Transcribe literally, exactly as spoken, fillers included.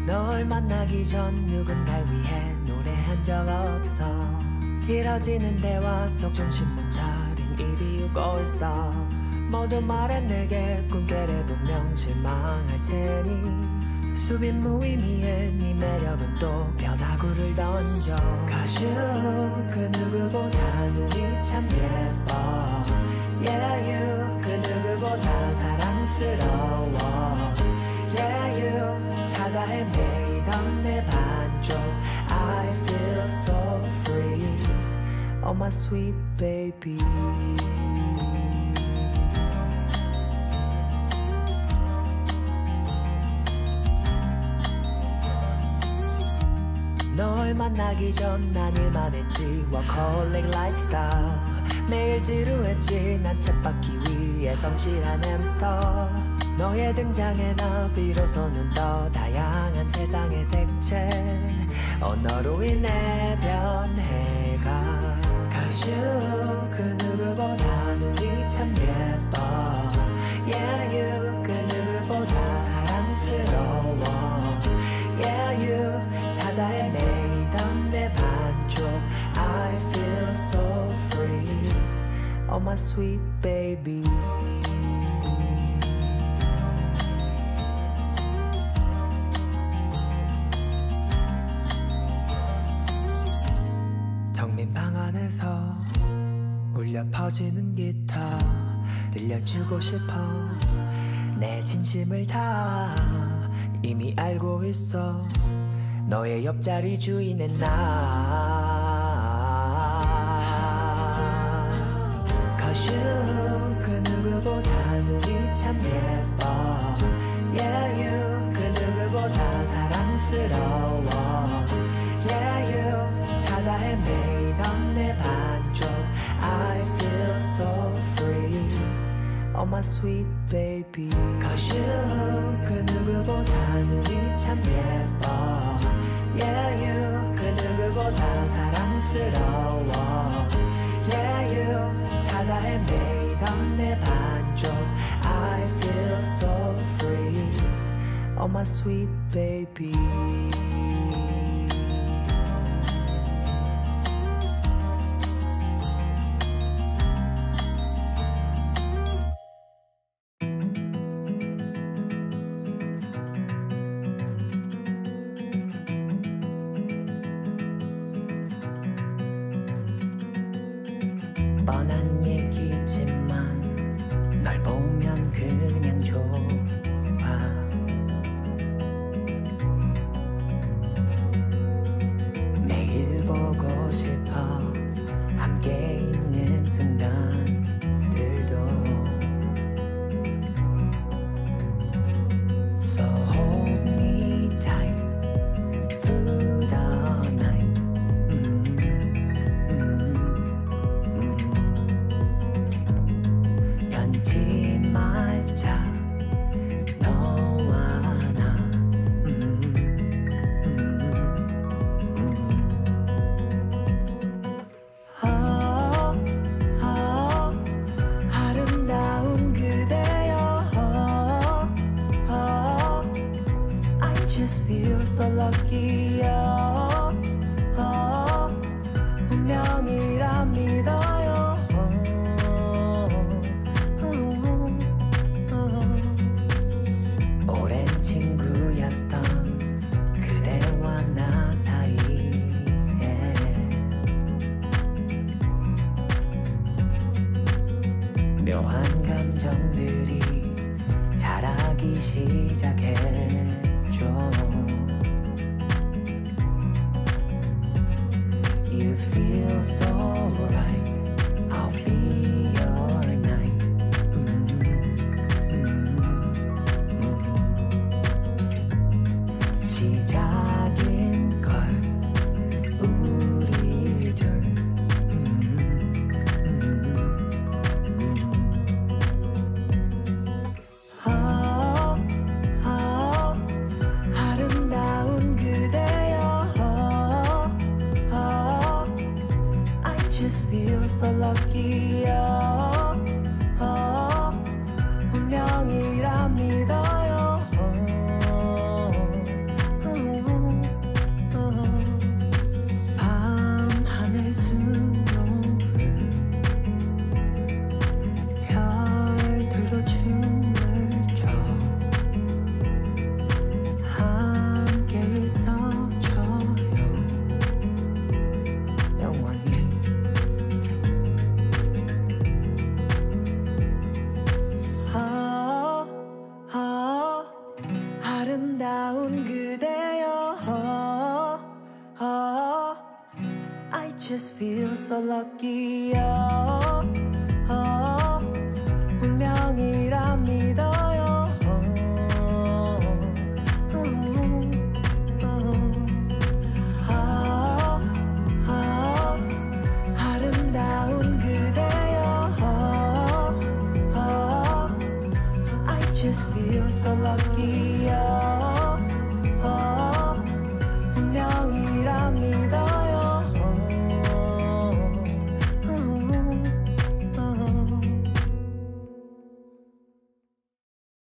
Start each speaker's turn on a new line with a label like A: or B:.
A: 널 만나기 전 누군가를 위해 노래한 적 없어. 길어지는 대화 속 정신 못 차린 입이 우고 있어. 모두 말해 내게 꿈깨래 분명 실망할 테니 수빈 무의미해 네 매력은 또 벼다구를 던져. 가슈 그 누구보다 눈이 참 예뻐. Yeah you 그 누구보다 사랑스러워. Yeah you 찾아 헤매이던 내 반쪽. I feel so free. Oh my sweet baby. 널 만나기 전 난 일만 했지. 워커홀릭 라이프스타일. 매일 지루했지. 난 쳇바퀴 위에 성실한 햄스터. 너의 등장에 나 비로소는 더 다양한 세상의 색채. 언어로 인해 변해가. 가슈 그 누구보다 눈이 참 예뻐. Yeah you 그 누구보다 사랑스러워. Yeah you 찾아 헤매이던 내 반쪽. I feel so free. Oh my sweet baby. 정민 방 안에서 울려 퍼지는 기타 들려주고 싶어. 내 진심을 다 이미 알고 있어. 너의 옆자리 주인은 나. Cause you 그 누구보다 눈이 참 예뻐. Yeah you 그 누구보다 사랑스러워. Yeah you 찾아 헤매이던 내 반쪽. I feel so free. Oh my sweet baby. Cause you 그 누구보다 눈이 참 예뻐. Yeah you 그 누구보다 사랑스러워. Yeah you 찾아 헤매이던 내 반쪽. I feel so free. Oh my sweet baby. 뻔한 얘기지만 널 보면 그냥 좋아. 매일 보고 싶어. 함께 있는 순간들도. So hold me tight through the night. 잊지 말자 너와 나. 음, 음, 음. 어, 어, 아름다운 그대여. 어, 어, I just feel so lucky. 어, 어, 운명이라 믿어요. 묘한 감정들이 자라기 시작했죠. You feel so right. I'll be your night. 음, 음, 음. 시작인 걸 우리 둘. 아, 아, feel so lucky. Oh, oh, 운명이란 믿어요. Oh, oh, oh, oh, 아름다운 그대여. Oh, oh, I just feel so lucky. Oh,